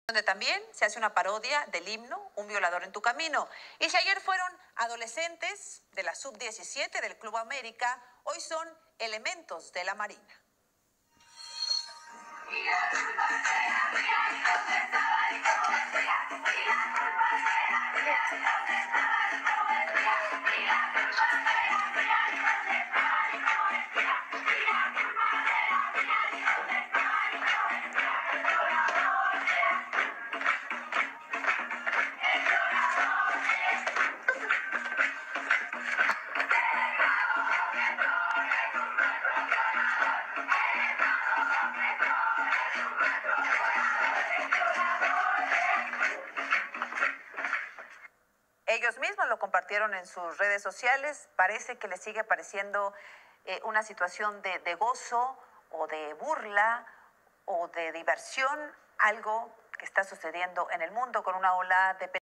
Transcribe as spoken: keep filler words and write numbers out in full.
donde también se hace una parodia del himno Un violador en tu camino. Y si ayer fueron adolescentes de la sub diecisiete del Club América, hoy son elementos de la Marina. Ellos mismos lo compartieron en sus redes sociales. Parece que les sigue pareciendo eh, una situación de, de gozo o de burla o de diversión, algo que está sucediendo en el mundo con una ola de